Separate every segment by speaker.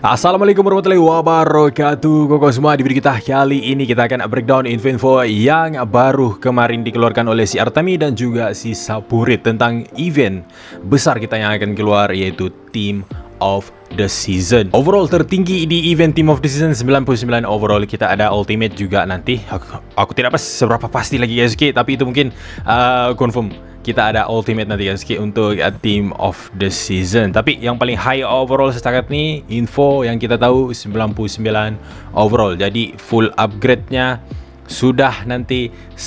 Speaker 1: Assalamualaikum warahmatullahi wabarakatuh. Koko semua, di video kita kali ini kita akan breakdown info-info yang baru kemarin dikeluarkan oleh si Artami dan juga si Sapurit tentang event besar kita yang akan keluar, yaitu Team of the Season. Overall tertinggi di event Team of the Season 99 overall. Kita ada ultimate juga nanti. Aku tidak seberapa pasti lagi guys, tapi itu mungkin confirm. Kita ada ultimate nanti guys untuk Team of the Season. Tapi yang paling high overall setakat nih, info yang kita tahu 99 overall. Jadi full upgrade-nya sudah nanti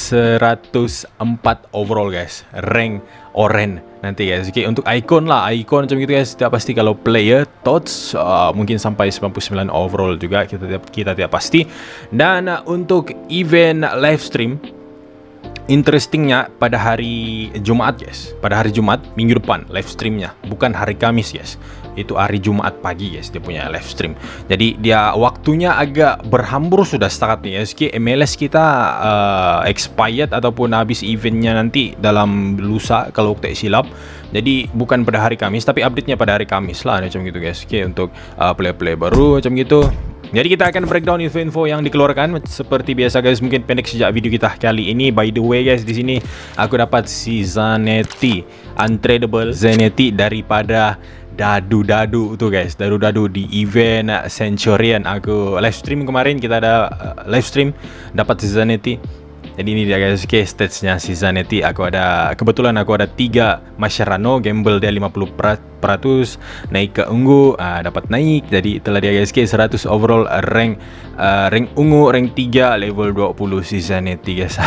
Speaker 1: 104 overall guys. Rank orange nanti guys. Untuk icon lah, icon macam gitu guys. Tidak pasti kalau player thoughts mungkin sampai 99 overall juga, kita tidak pasti. Dan untuk event live stream, interestingnya pada hari Jumat guys, pada hari Jumat minggu depan live streamnya, bukan hari Kamis guys, itu hari Jumat pagi guys dia punya live stream. Jadi dia waktunya agak berhambur sudah setakat nih guys. MLS kita expired ataupun habis eventnya nanti dalam lusa kalau tak silap. Jadi bukan pada hari Kamis, tapi update-nya pada hari Kamis lah macam gitu guys. Untuk play baru macam gitu. Jadi kita akan breakdown info-info yang dikeluarkan seperti biasa guys. Mungkin pendek sejak video kita kali ini. By the way guys, di sini aku dapat si Zanetti, untradeable Zanetti daripada Dadu tuh guys. Dadu di event Centurion. Aku live stream kemarin, kita ada live stream dapat si Zanetti. Jadi ini dia guys, stats-nya si Zanetti. Kebetulan aku ada 3 Mascherano, gamble dia 50%, naik ke ungu, dapat naik. Jadi itulah dia guys, 100 overall rank ungu, rank 3, level 20 si Zanetti guys.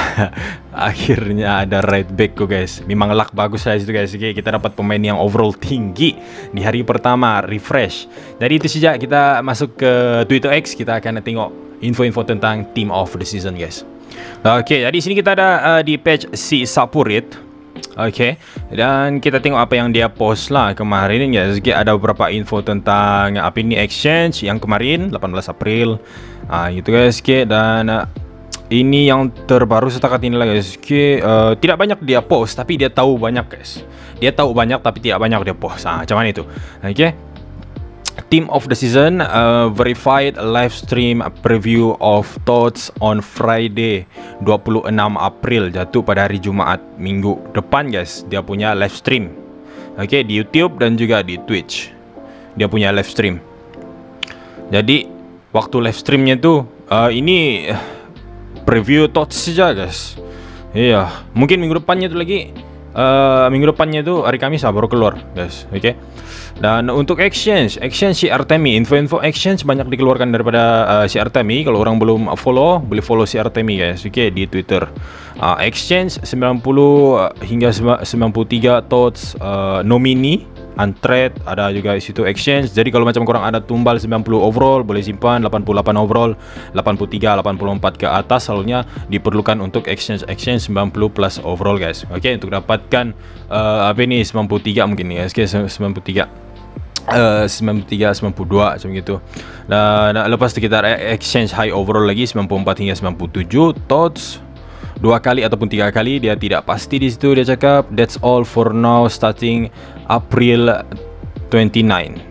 Speaker 1: Akhirnya ada right back ko guys. Memang luck bagus lah itu guys. Kita dapat pemain yang overall tinggi di hari pertama refresh. Jadi itu saja, kita masuk ke Twitter X, kita akan tengok info-info tentang Team of the Season guys. Oke, jadi sini kita ada di page si Sapurit. Oke, dan kita tengok apa yang dia post lah kemarin ya. Ada beberapa info tentang apa ini exchange yang kemarin 18 April. Gitu guys. Dan ini yang terbaru setakat ini lah guys. Tidak banyak dia post, tapi dia tahu banyak guys. Dia tahu banyak tapi tidak banyak dia post. Macam mana itu? Oke. Team of the Season verified live stream preview of thoughts on Friday 26 April, jatuh pada hari Jumaat minggu depan guys. Dia punya live stream di YouTube dan juga di Twitch. Dia punya live stream. Jadi waktu live streamnya tuh ini preview thoughts saja guys. Iya, mungkin minggu depannya tuh lagi. Minggu depannya itu hari Kamis baru keluar guys. Dan untuk exchange si Artemi, info-info exchange banyak dikeluarkan daripada si Artemi. Kalau orang belum follow, boleh follow si Artemi guys. Di Twitter. Exchange 90 hingga 93 thoughts nomini untrade, ada juga di situ exchange. Jadi kalau macam korang ada tumbal 90 overall boleh simpan, 88 overall, 83, 84 ke atas selalunya diperlukan untuk exchange 90 plus overall guys. Untuk dapatkan apa ini 93 mungkin guys. 93 92 macam gitu. Dan lepas itu kita exchange high overall lagi 94 hingga 97 thoughts 2 kali ataupun 3 kali, dia tidak pasti di situ. Dia cakap that's all for now starting April 29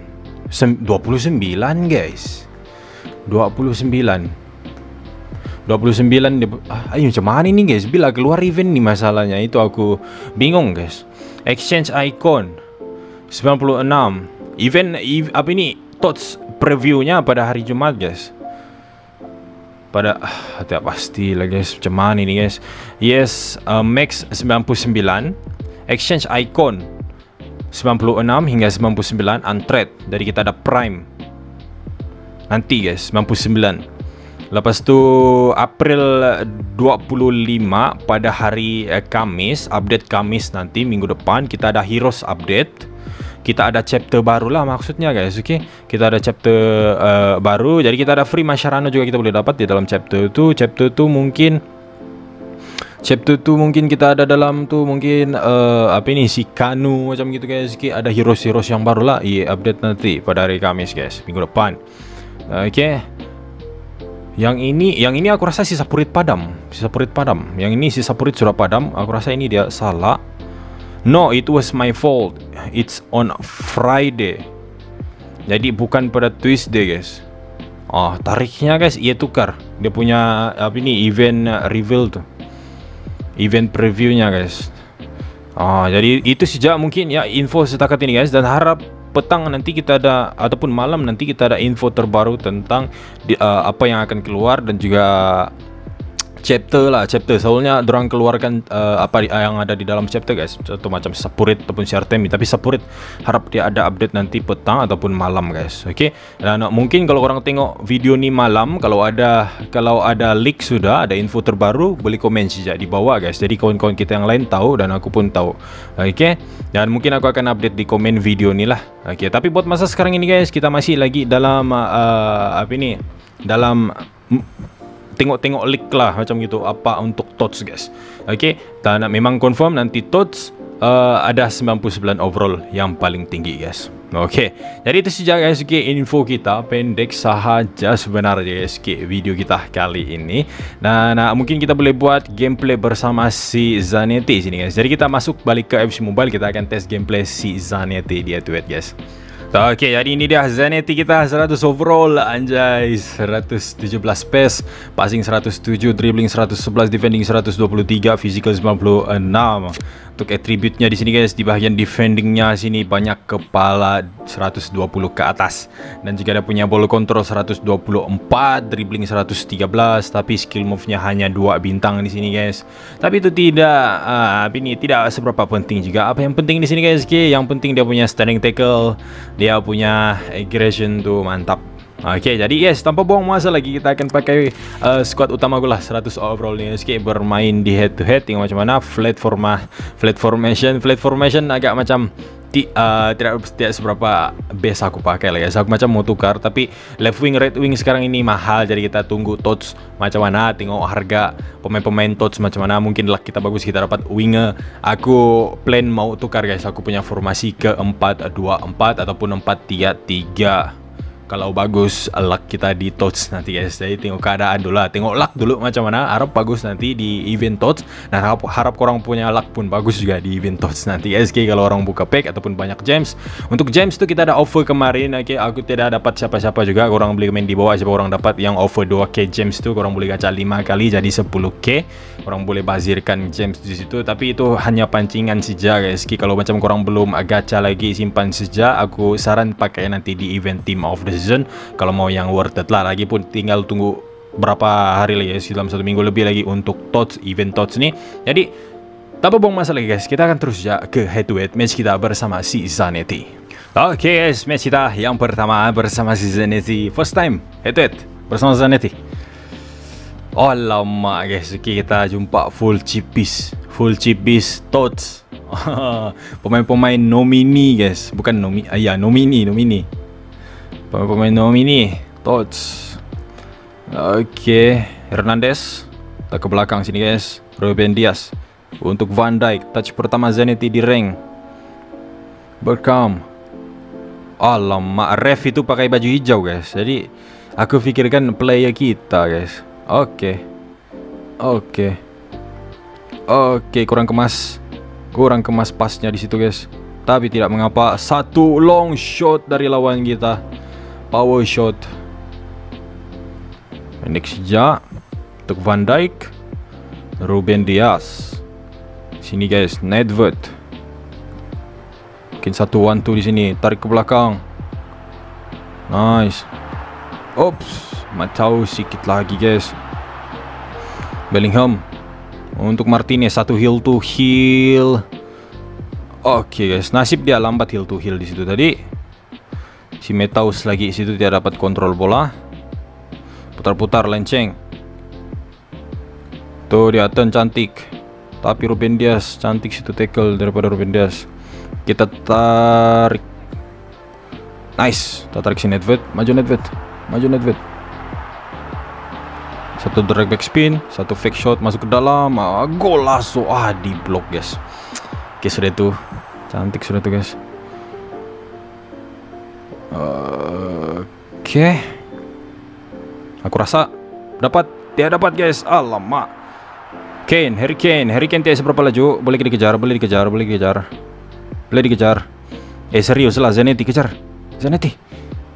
Speaker 1: guys. 29 ayo macam mana ini guys, bila keluar event nih masalahnya, itu aku bingung guys. Exchange icon 96 event apa ini thoughts previewnya pada hari Jumat guys. Pada tidak pasti lah guys, macam mana ini guys. Yes, max 99, exchange icon 96 hingga 99 untrade. Dari kita ada prime nanti guys 99. Lepas tu April 25 pada hari Kamis, update Kamis nanti minggu depan kita ada heroes update. Kita ada chapter baru lah maksudnya guys. Kita ada chapter baru. Jadi kita ada free Mascherano juga kita boleh dapat di dalam chapter itu. Chapter itu mungkin kita ada dalam tu mungkin apa ini si Kanu macam gitu guys. Ada heroes yang baru lah. Update nanti pada hari Kamis guys, minggu depan. Yang ini aku rasa si Sapurit padam. Yang ini si Sapurit sudah padam. Aku rasa ini dia salah. No, it was my fault. It's on Friday. Jadi bukan pada Tuesday guys. Tariknya guys, ia tukar. Dia punya apa ini, event reveal tuh, event previewnya guys. Jadi itu saja mungkin ya info setakat ini guys. Dan harap petang nanti kita ada, ataupun malam nanti kita ada info terbaru tentang apa yang akan keluar, dan juga chapter. Soalnya dorang keluarkan apa yang ada di dalam chapter guys. Contoh macam Sapurit ataupun si Artemi. Tapi Sapurit harap dia ada update nanti petang ataupun malam guys. Oke. Dan mungkin kalau orang tengok video ni malam, kalau ada leak sudah, ada info terbaru, boleh komen saja di bawah guys. Jadi kawan-kawan kita yang lain tahu dan aku pun tahu. Oke. Dan mungkin aku akan update di komen video ni lah. Oke. Tapi buat masa sekarang ini guys, kita masih lagi dalam dalam tengok-tengok leak lah macam gitu, apa untuk TOTS guys. Oke, dan memang confirm nanti TOTS ada 99 overall yang paling tinggi guys. Oke, jadi itu saja guys. Oke, info kita pendek sahaja sebenarnya guys. Oke, video kita kali ini. Nah, mungkin kita boleh buat gameplay bersama si Zanetti sini guys. Jadi kita masuk balik ke FC Mobile, kita akan tes gameplay si Zanetti di head-to-head guys. Oke, jadi ini dia Zanetti kita, 100 overall, anjay, 117 pace, passing 107, dribbling 111, defending 123, physical 96. Untuk attribute-nya di sini guys, di bagian defending-nya sini banyak kepala 120 ke atas, dan juga ada punya ball control 124, dribbling 113, tapi skill move-nya hanya 2 bintang di sini guys. Tapi itu tidak seberapa penting juga. Apa yang penting di sini guys? Yang penting dia punya standing tackle, dia punya aggression tuh mantap. Oke, jadi yes, tanpa buang masa lagi kita akan pakai squad utama gue lah, 100 overall nih. Oke, bermain di head to head, tengok macam mana. Flat formation agak macam tidak seberapa best aku pakai lah ya. Aku macam mau tukar, tapi left wing right wing sekarang ini mahal, jadi kita tunggu TOTS macam mana, tengok harga pemain-pemain TOTS macam mana. Mungkin luck kita bagus, kita dapat winger. Aku plan mau tukar guys, aku punya formasi ke 4-2-4 ataupun 4-3-3. Kalau bagus luck kita di TOTS nanti guys. Jadi tengok keadaan dulu lah, tengok luck dulu macam mana. Harap bagus nanti di event TOTS, dan harap korang punya luck pun bagus juga di event TOTS nanti guys. Kalau orang buka pack ataupun banyak gems. Untuk gems tu kita ada offer kemarin. Oke, aku tidak dapat siapa-siapa juga. Korang boleh komen di bawah siapa orang dapat yang offer 2k gems tu. Korang boleh gacha 5 kali jadi 10k. Korang boleh bazirkan gems di situ. Tapi itu hanya pancingan saja guys. Kalau macam korang belum gacha lagi, simpan saja. Aku saran pakai nanti di event team of the season. Kalau mau yang worth it lah. Lagi pun tinggal tunggu berapa hari lagi guys, dalam 1 minggu lebih lagi untuk TOTS, event TOTS nih. Jadi tanpa buang masa lagi guys, kita akan terus ya ke head to head match kita bersama si Zanetti. Oke guys, match kita yang pertama bersama si Zanetti. First time head to head bersama Zanetti. Oh lama guys. Oke, kita jumpa full chippies TOTS. Pemain-pemain nomini guys, bukan nomini. Pemain nomini TOTS. Oke, Hernandez tak ke belakang sini guys. Ruben Dias untuk Van Dijk. Touch pertama Zanetti di ring. Berkam. Alamak, ref itu pakai baju hijau guys. Jadi aku pikirkan player kita guys. Oke, kurang kemas pasnya di situ guys. Tapi tidak mengapa. Satu long shot dari lawan kita. Power shot. Pendek saja untuk Van Dijk. Ruben Dias. Sini guys, Nedved. Mungkin 1-1 di sini. Tarik ke belakang. Nice. Ops, Matau sikit lagi guys. Bellingham untuk Martinez, 1 heel to heel. Oke guys, nasib dia lambat heel to heel di situ tadi. Si Metaus lagi situ tidak dapat kontrol bola. Putar-putar lenceng. Tuh dia turn cantik. Tapi Ruben Dias cantik situ tackle daripada Ruben Dias. Kita tarik. Nice. Kita tarik si Nedved. Maju Nedved. Satu drag back spin, satu fake shot masuk ke dalam. Golazo. Di blok guys. Oke, sudah itu. Cantik sudah itu guys. Oke. Aku rasa dapat. Dia dapat guys. Alamak. Harry Kane tidak seberapa laju. Boleh dikejar. Serius lah, Zanetti kejar. Zanetti.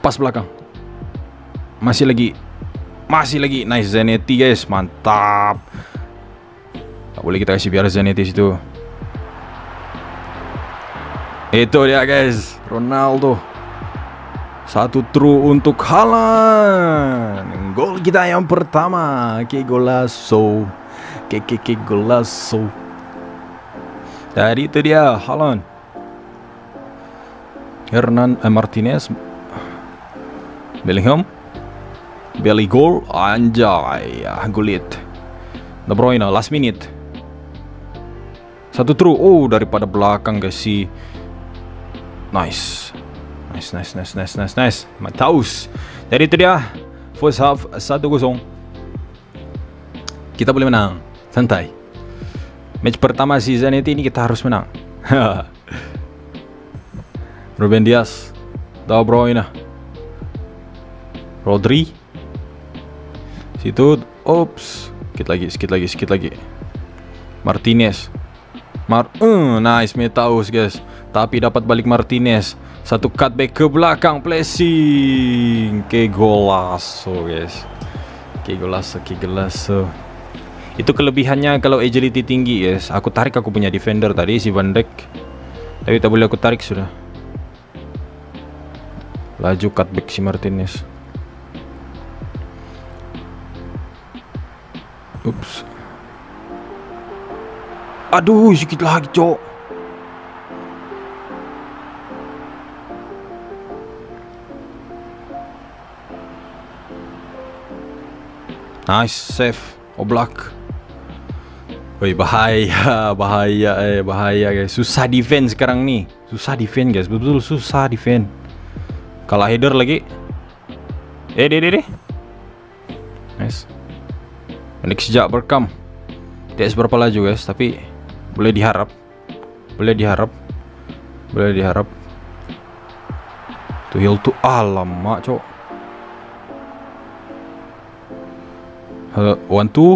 Speaker 1: Pas belakang. Masih lagi. Nice Zanetti guys, mantap. Tak boleh kita kasih biar Zanetti situ. Itu dia guys, Ronaldo. Satu true untuk Haaland. Gol kita yang pertama. Golazo. Golazo. Tadi itu dia Haaland. Martinez. Bellingham. Belly goal. Anjay. Gullit. De Bruyne last minute. Satu true. Oh, daripada belakang guys si. Nice. Mataus. Jadi itu dia first half 1-0. Kita boleh menang. Santai. Match pertama si Zanetti ini kita harus menang. Ruben Dias, De Bruyne, Rodri. Situ. Ops. Sikit lagi. Martinez. Nice Mataus guys. Tapi dapat balik Martinez. Satu cutback ke belakang, placing. Golazo guys. Golazo. Itu kelebihannya kalau agility tinggi guys. Aku tarik aku punya defender tadi si Van Dijk. Tapi tak boleh aku tarik sudah. Laju cutback si Martinez. Ups. Aduh, sedikit lagi cok. Nice save Oblak. Woi, bahaya guys. Susah defense sekarang nih. Susah defense guys, betul susah defense. Kalah header lagi. Deh. Nice. Ini sejak Bergkamp. Tidak seberapa laju guys, tapi boleh diharap. Tuchel tuh alamak cok. 1-2.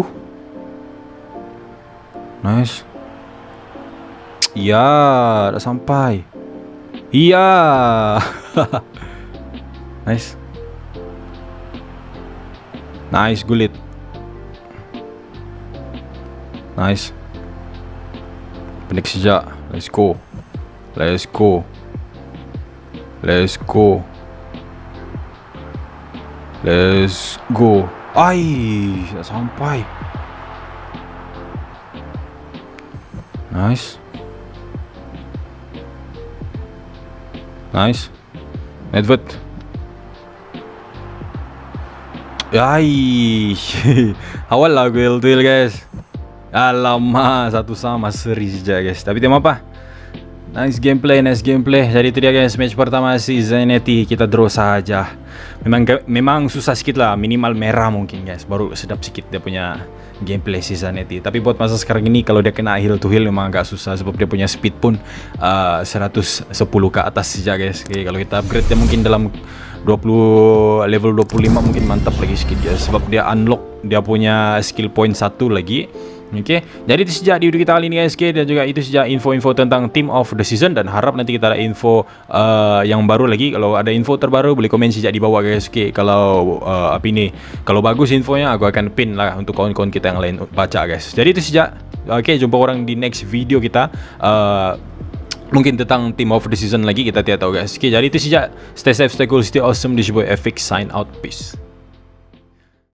Speaker 1: Nice. Iya, udah sampai. Iya. Nice. Gullit. Nice. Pendek sejak. Let's go. Ai, tak sampai. Nice. Nedved. Ai. Awal lah gue tuil guys. Alamak, 1-1 seri saja guys. Tapi tema apa? Nice gameplay. Jadi itu dia guys, match pertama si Zanetti. Kita draw saja. Memang susah sedikit lah, minimal merah mungkin guys, baru sedap sedikit dia punya gameplay si Zanetti. Tapi buat masa sekarang ini kalau dia kena heel to heel memang agak susah, sebab dia punya speed pun 110 ke atas saja guys. Oke, kalau kita upgrade dia mungkin dalam level 25 mungkin mantap lagi sedikit guys, sebab dia unlock dia punya skill point 1 lagi. Oke, jadi itu saja di video kita kali ini guys. Dan juga itu saja info-info tentang Team of the Season, dan harap nanti kita ada info yang baru lagi. Kalau ada info terbaru boleh komen sejak di bawah guys. Oke, kalau kalau bagus infonya aku akan pin lah untuk kawan-kawan kita yang lain baca guys. Jadi itu saja. Oke, jumpa orang di next video kita. Mungkin tentang Team of the Season lagi, kita tidak tahu guys. Oke, jadi itu saja. Stay safe, stay cool, stay awesome. This is your boy FX, sign out, peace.